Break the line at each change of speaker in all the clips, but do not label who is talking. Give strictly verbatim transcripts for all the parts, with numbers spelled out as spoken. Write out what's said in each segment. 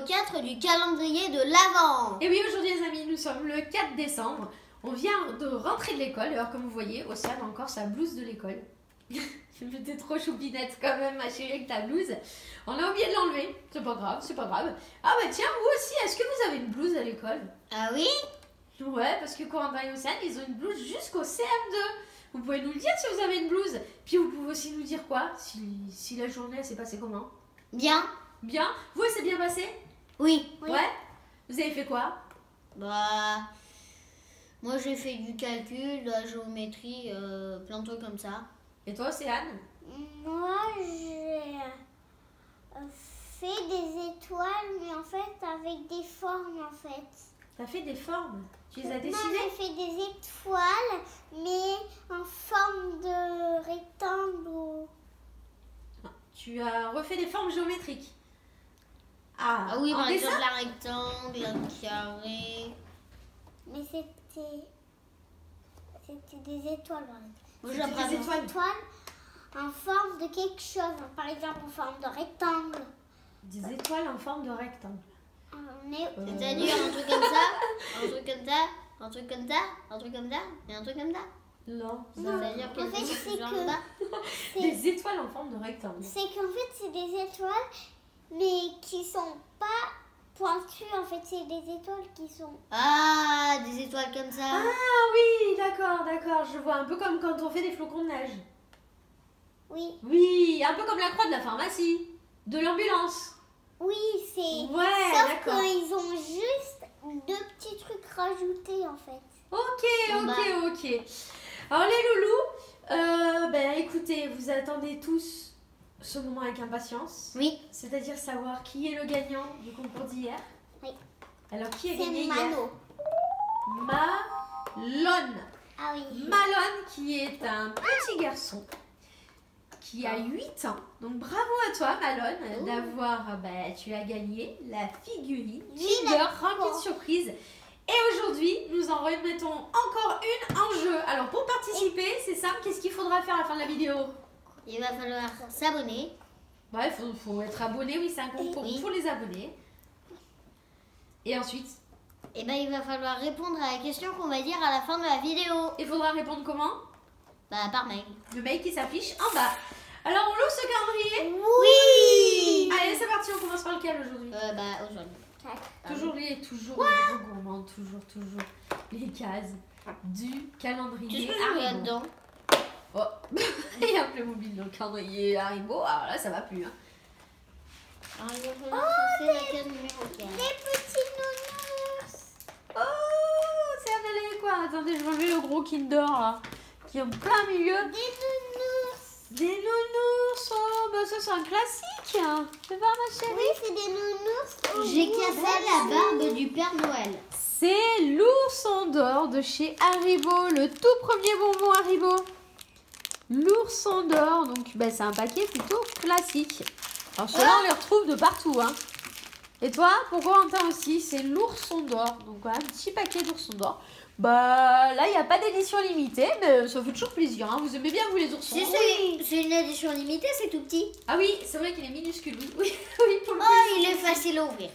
quatre du calendrier de l'Avent.
Et oui, aujourd'hui les amis, nous sommes le quatre décembre. On vient de rentrer de l'école. Alors comme vous voyez, Océane a encore sa blouse de l'école. T'es trop choupinette quand même ma chérie avec ta blouse. On a oublié de l'enlever. C'est pas grave, c'est pas grave. Ah bah tiens, vous aussi, est-ce que vous avez une blouse à l'école?
Ah oui?
Ouais, parce que Corentin et Océane, ils ont une blouse jusqu'au C M deux. Vous pouvez nous le dire si vous avez une blouse. Puis vous pouvez aussi nous dire quoi? Si, si la journée s'est passée comment?
Bien.
Bien. Vous, c'est bien passé?
Oui. oui.
Ouais. Vous avez fait quoi?
Bah, moi j'ai fait du calcul, de la géométrie, euh, plein de trucs comme ça.
Et toi, Océane?
Moi, j'ai fait des étoiles, mais en fait avec des formes en fait.
T'as fait des formes? Tu les as
Moi,
dessinées?
j'ai fait des étoiles, mais en forme de rectangle. Ou...
Tu as refait des formes géométriques? Ah,
Ah oui,
en
par
dessin?
exemple, un rectangle, un carré.
Mais c'était c'était des étoiles. Par exemple.
Moi,
C'était
j'apprends
des
Des
étoiles.
étoiles en forme de quelque chose. Par exemple, en forme de rectangle.
Des étoiles en forme de rectangle.
Mais
Euh,
C'est-à-dire un truc comme ça, un truc comme ça, un truc comme ça, un truc comme ça, et un truc comme ça.
Non.
C'est-à-dire qu'il y a
en fait,
des
c'est
genre
que-
là-bas.
c'est
Des étoiles en forme de rectangle.
c'est qu'en fait, c'est des étoiles, mais qui sont pas pointues. En fait, c'est des étoiles qui sont...
Ah, des étoiles comme ça.
Ah oui, d'accord, d'accord. Je vois un peu comme quand on fait des flocons de neige.
Oui,
Oui, un peu comme la croix de la pharmacie. De l'ambulance.
oui, c'est...
Ouais,
Sauf
d'accord.
qu'ils ont juste deux petits trucs rajoutés, en fait.
Ok,
Bon,
ok,
bah.
ok. Alors les loulous, euh, ben écoutez, vous attendez tous ce moment avec impatience.
Oui.
C'est-à-dire savoir qui est le gagnant du concours d'hier.
Oui.
Alors qui a
C'est
gagné hier?
Mano.
Malone.
Ah oui.
Malone qui est un petit garçon qui a huit ans. Donc bravo à toi Malone
Ouh.
d'avoir, ben, tu as gagné la figurine
Oui,
Kinder
d'accord.
remplie de surprises. Et aujourd'hui, nous en remettons encore une en jeu. Alors pour participer, c'est simple, qu'est-ce qu'il faudra faire à la fin de la vidéo?
Il va falloir s'abonner.
Ouais, il faut, faut être abonné, oui, c'est un concours
Oui.
pour les abonnés. Et ensuite,
Et ben il va falloir répondre à la question qu'on va dire à la fin de la vidéo.
il faudra répondre comment?
Bah par mail.
Le mail qui s'affiche en bas. Alors on l'ouvre ce calendrier?
Oui.
Allez, c'est parti, on commence par lequel aujourd'hui?
Euh, bah aujourd'hui.
Toujours les, toujours les gros gourmands, toujours, toujours les cases du calendrier
Qu'est-ce que je mets
Haribo.
là-dedans?
Oh, il y a un Playmobil dans le calendrier Haribo. Alors là, ça va plus. Hein.
Ah, il va falloir passer la case numéro quatre.
Les petits nounours.
Oh, c'est un quoi? Attendez, je vais enlever le gros Kinder là, qui est en plein milieu.
Des nounours.
Des nounours. Oh, bah ça c'est un classique. Hein. C'est pas ma chérie?
Oui, c'est des nounours.
J'ai cassé la barbe du Père Noël.
C'est l'ourson d'or de chez Haribo, le tout premier bonbon Haribo. L'ourson d'or, donc bah, c'est un paquet plutôt classique. Alors ceux-là, on les retrouve de partout. Hein. Et toi, pour Corentin aussi, c'est l'ourson d'or. Donc voilà, un petit paquet d'ourson d'or. Bah là, il n'y a pas d'édition limitée, mais ça fait toujours plaisir. Hein. Vous aimez bien, vous, les oursons?
Si c'est c'est une édition limitée, c'est tout petit.
Ah oui, c'est vrai qu'il est minuscule. Oui, oui, oui, pour le
Oh, il est facile à ouvrir.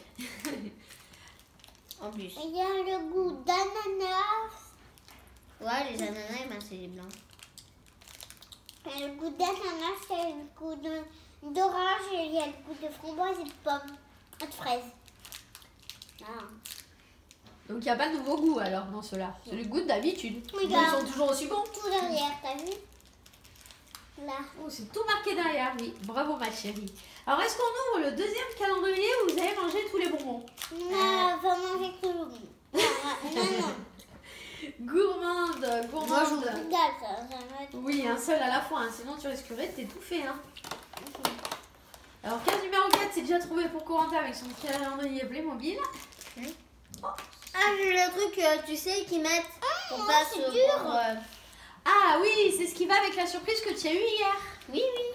En plus.
Il y a le goût d'ananas.
Ouais, les ananas, eh ben, c'est les blancs.
Il y a le goût d'ananas, il y a le goût de- d'orange, et il y a le goût de framboise et de pomme. Et de fraise. Ah.
Donc il n'y a pas de nouveau goût alors dans ceux-là. C'est le goût d'habitude.
Oui,
Ils
regarde.
sont toujours aussi bons.
Tout derrière, t'as vu? Là.
Oh, c'est tout marqué derrière, oui. Bravo ma chérie. Alors est-ce qu'on ouvre le deuxième calendrier où vous avez mangé tous les bonbons?
Non, va manger tout le monde. Non, non, non.
Gourmande,
Moi,
gourmande.
je
Regarde, ça, ça va être-
Oui, un seul à la fois, hein, sinon tu risquerais de t'étouffer. Hein. Alors case numéro quatre, c'est déjà trouvé pour Corentin avec son calendrier Playmobil.
Ah, j'ai le truc, euh, tu sais, qu'ils mettent pour
Ah,
pas
c'est
se
dur.
prendre, euh,
Ah oui, c'est ce qui va avec la surprise que tu as eue hier.
Oui, oui.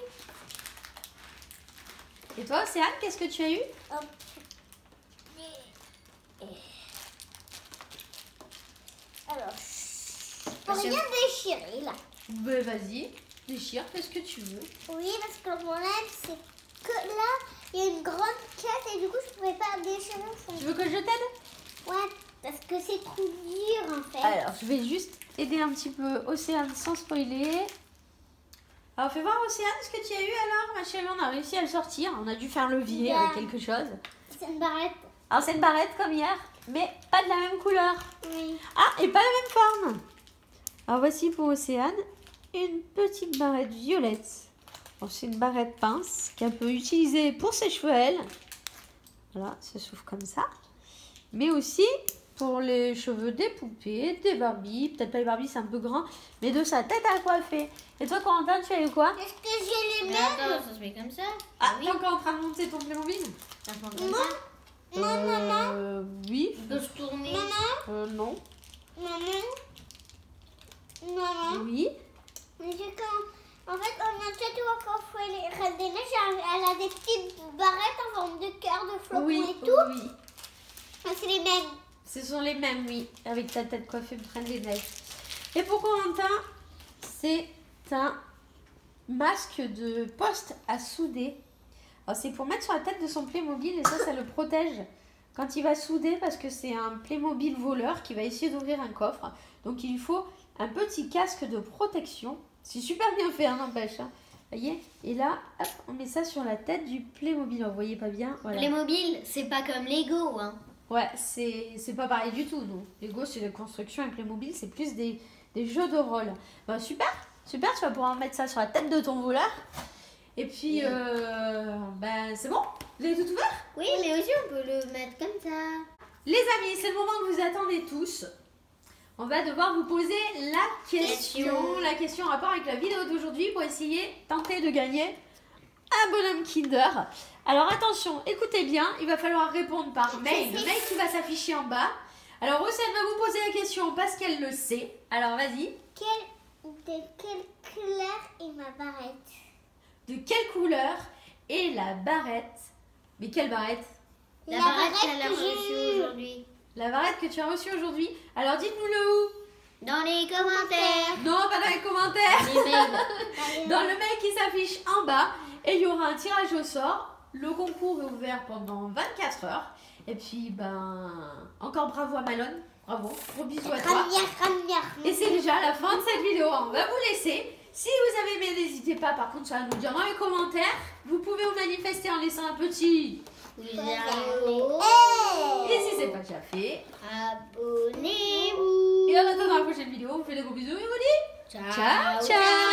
Et toi, Océane, qu'est-ce que tu as eu?
Hop. Alors, faut
Parce que-
rien déchirer là.
Ben vas-y, déchire, qu'est-ce que tu veux?
Oui, parce que le problème, c'est que là, il y a une grande caisse et du coup, je pouvais pas déchirer au fond.
Tu veux que je t'aide?
Ouais, parce que c'est trop dur en fait.
Alors, je vais juste aider un petit peu Océane sans spoiler. Alors, fais voir Océane ce que tu as eu alors, ma chérie. On a réussi à le sortir. On a dû faire levier
Yeah.
avec quelque chose.
C'est une barrette.
Alors, c'est une barrette comme hier, mais pas de la même couleur.
Oui.
Ah, et pas la même forme. Alors, voici pour Océane une petite barrette violette. Alors, c'est une barrette pince qu'elle peut utiliser pour ses cheveux, elle. Voilà, ça s'ouvre comme ça. Mais aussi pour les cheveux des poupées, des Barbies. Peut-être pas les Barbies, c'est un peu grand, mais de sa tête à coiffer. Et toi, Corentin, tu as eu quoi?
Est-ce que j'ai les
Mais
mêmes?
attends, ça se met comme ça.
Ah,
oui.
t'es encore en train de monter ton Playmobil?
Ça se prend comme
Non.
ça.
Non, maman.
Euh, oui.
Il peut se tourner.
Maman.
Euh, non.
Maman. Maman.
Oui.
Mais c'est quand... En fait, on a peut-être encore fait les Reines des Neiges, elle elle a des petites barrettes en forme de cœur, de flocons
Oui,
et tout.
oui.
Mais c'est les mêmes.
Ce sont les mêmes, oui. Avec ta tête coiffée de Reine des Neiges. Et pour Corentin, c'est un masque de poste à souder. Alors, c'est pour mettre sur la tête de son Playmobil et ça, ça le protège quand il va souder parce que c'est un Playmobil voleur qui va essayer d'ouvrir un coffre. Donc, il lui faut un petit casque de protection. C'est super bien fait, hein, n'empêche. Hein. Voyez? Et là, hop, on met ça sur la tête du Playmobil. Vous voyez pas bien? Voilà.
Playmobil, c'est pas comme Lego, hein.
Ouais, c'est c'est pas pareil du tout. Non. Lego, c'est la construction et Playmobil, c'est plus des, des jeux de rôle. Bah, super, super, tu vas pouvoir mettre ça sur la tête de ton voleur. Et puis,
Oui.
euh, ben, c'est bon? Vous avez tout ouvert?
Oui, mais aussi on peut le mettre comme ça.
Les amis, c'est le moment que vous attendez tous. On va devoir vous poser la question.
Question.
La question en rapport avec la vidéo d'aujourd'hui pour essayer, tenter de gagner un bonhomme Kinder. Alors attention, écoutez bien, il va falloir répondre par mail. Le mail qui va s'afficher en bas. Alors Océane va vous poser la question parce qu'elle le sait. Alors vas-y.
Quelle, de quelle couleur est ma barrette?
De quelle couleur est la barrette? Mais quelle barrette?
La,
La
barrette
barrette
qu'elle a
que j'ai
reçue
eue.
aujourd'hui.
La barrette que tu as reçue aujourd'hui. Alors dites-nous-le où?
Dans les commentaires.
Non, pas dans les commentaires.
Les mails.
Dans le mail qui s'affiche en bas. Et il y aura un tirage au sort. Le concours est ouvert pendant vingt-quatre heures. Et puis, ben, encore bravo à Malone. Bravo. Gros bisous à toi.
Ramière, ramière.
Et c'est déjà la fin de cette vidéo. On va vous laisser. Si vous avez aimé, n'hésitez pas par contre à nous dire dans les commentaires. Vous pouvez vous manifester en laissant un petit.
Vous
Hey.
Et si c'est pas déjà fait.
abonnez-vous.
Et en attendant la prochaine vidéo, on vous fait des gros bisous et on vous dit
Ciao,
ciao, ciao.